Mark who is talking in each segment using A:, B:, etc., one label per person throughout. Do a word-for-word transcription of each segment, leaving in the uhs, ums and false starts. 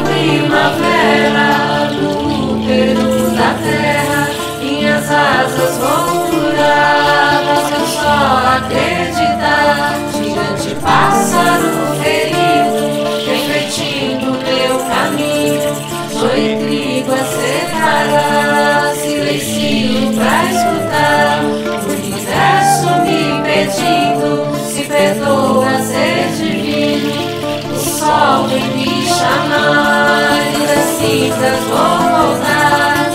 A: primavera no útero da terra, minhas asas vão curar, basta só acreditar. Gigante pássaro ferido, refletindo meu caminho, joio e trigo a separar, silencio pra escutar. O universo me pedindo, se perdoa ser divino. O sol vem me chamar e das cinzas vou voltar,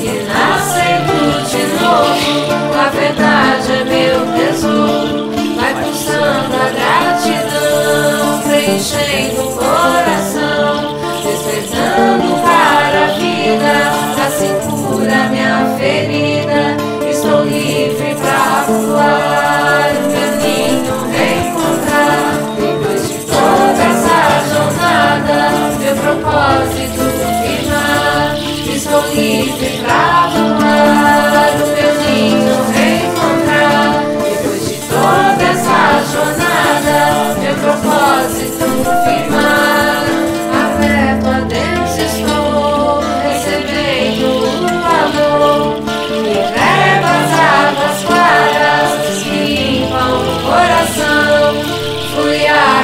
A: renascendo de novo. A verdade é meu tesouro, vai pulsando a gratidão, preenchendo o coração, despertando para a vida. Assim cura minha ferida, estou livre pra voar, o meu ninho reencontrar. Depois de toda essa jornada, meu propósito firmar, estou livre pra voar, o meu ninho reencontrar. Depois de toda essa jornada, meu propósito firmar, aberto a Deus estou, recebendo o amor. Entrego as águas claras que limpam o coração, flui a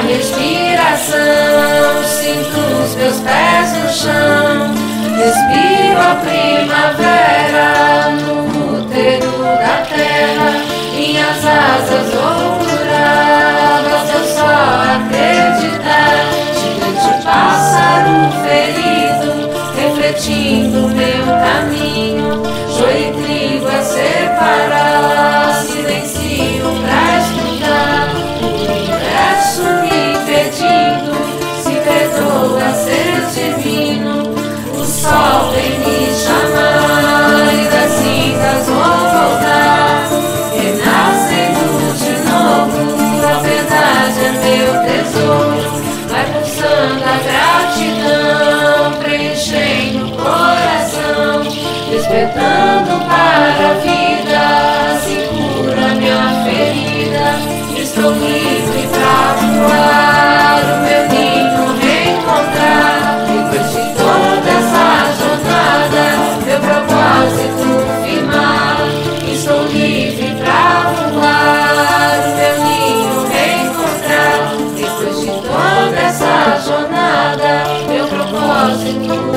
A: respiração, sinto os meus pés no chão, respiro a primavera no útero da terra, minhas asas vão curar, basta eu só acreditar. Gigante pássaro ferido, refletindo meu caminho, joio e trigo a separar, silencio pra escutar. O universo me pedindo, se perdoa ser divino. O sol vem me chamar e das cinzas vou voltar, renascendo de novo. A verdade é meu tesouro, vai pulsando a gratidão, preenchendo o coração, despertando para a vida. Assim cura minha ferida, estou livre pra voar, o meu ninho reencontrar. Depois de toda essa jornada, meu propósito firmar, estou livre pra voar, o meu ninho reencontrar. Depois de toda essa jornada, meu propósito